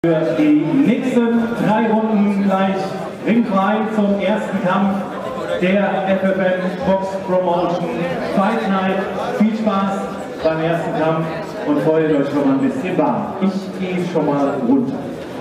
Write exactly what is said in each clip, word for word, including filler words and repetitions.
Für die nächsten drei Runden gleich ringfrei zum ersten Kampf der F F N Box Promotion Fight Night. Viel Spaß beim ersten Kampf und freut euch schon mal ein bisschen warm. Ich gehe schon mal runter.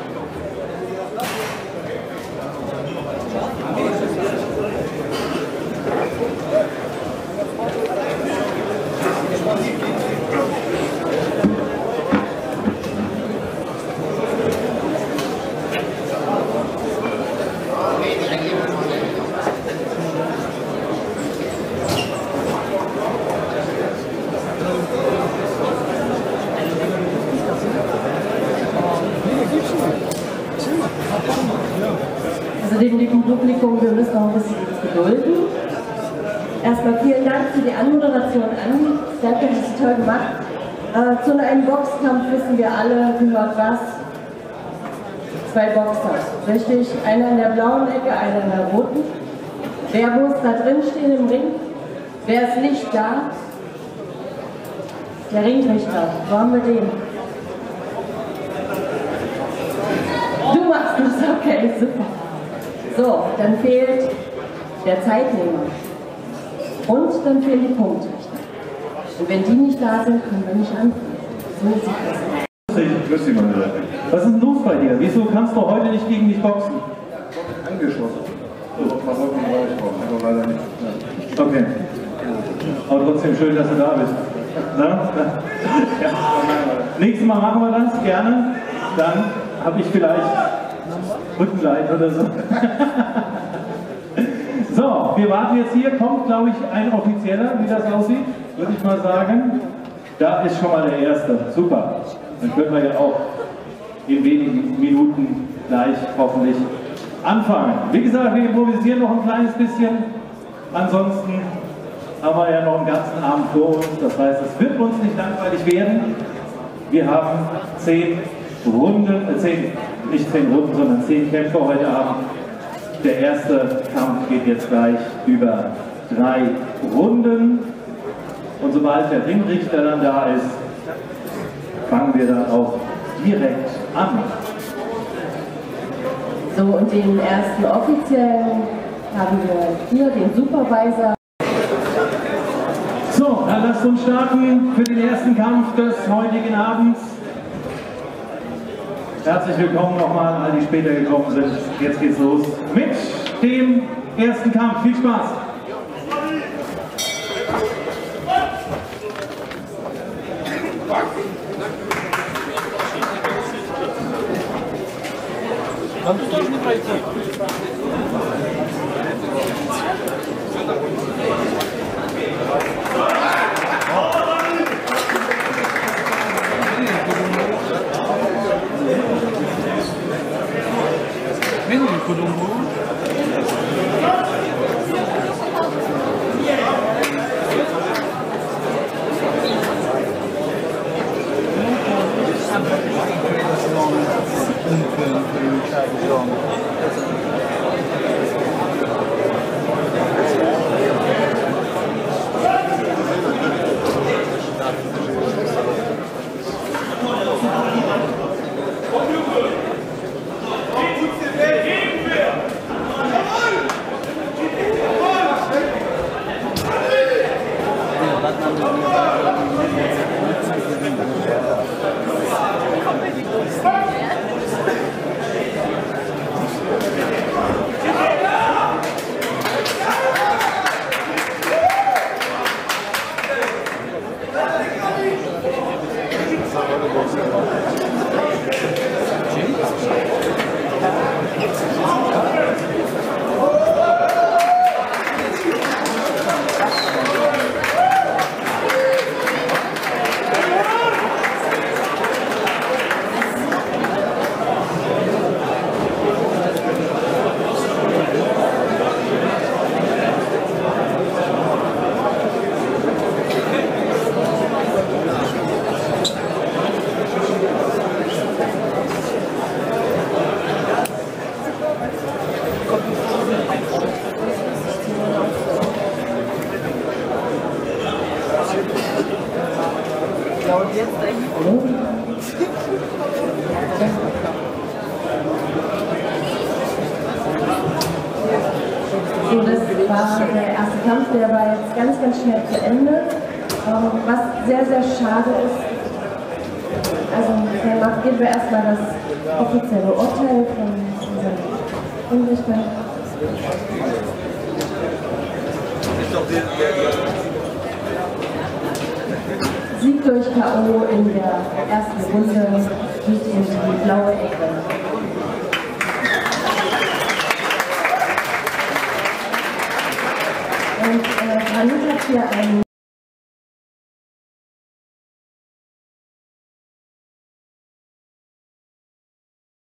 Also dem lieben Publikum, wir müssen noch ein bisschen gedulden. Erstmal vielen Dank für die Anmoderation an. Danke, das ist toll gemacht. Äh, zu einem Boxkampf wissen wir alle, gehört was? Zwei Boxer, richtig? Einer in der blauen Ecke, einer in der roten. Wer muss da drin stehen im Ring? Wer ist nicht da? Der Ringrichter. Wo haben wir den? Du machst das, okay, super. So, dann fehlt der Zeitnehmer. Und dann fehlen die Punktrichter. Und wenn die nicht da sind, können wir nicht anfangen. So sieht das aus. Grüß dich, meine Leute. Was ist denn los bei dir? Wieso kannst du heute nicht gegen mich boxen? Angeschossen. So, ein paar Wochen war ich drauf, aber leider nicht. Ja. Okay. Aber trotzdem schön, dass du da bist. Na? Ja. Nächstes Mal machen wir das gerne. Dann habe ich vielleicht Rückenleid oder so. So, wir warten jetzt hier. Kommt, glaube ich, ein Offizieller, wie das aussieht, würde ich mal sagen. Da ist schon mal der Erste. Super. Dann können wir ja auch in wenigen Minuten gleich hoffentlich anfangen. Wie gesagt, wir improvisieren noch ein kleines bisschen. Ansonsten haben wir ja noch einen ganzen Abend vor uns. Das heißt, es wird uns nicht langweilig werden. Wir haben zehn Runden, äh, zehn, nicht zehn Runden, sondern zehn Kämpfe heute Abend. Der erste Kampf geht jetzt gleich über drei Runden. Und sobald der Ringrichter dann da ist, fangen wir dann auch direkt an. So, und den ersten offiziellen haben wir hier, den Supervisor. So, dann lasst uns starten für den ersten Kampf des heutigen Abends. Herzlich willkommen nochmal an alle, die später gekommen sind. Jetzt geht's los mit dem ersten Kampf. Viel Spaß! Ja, und jetzt eigentlich. war der erste Kampf, der war jetzt ganz, ganz schnell zu Ende, ähm, was sehr, sehr schade ist. Also danach geben wir erstmal das offizielle Urteil von unserem Richter. Sieg durch K O in der ersten Runde geht in die blaue Ecke. Und äh, Granit hat hier einen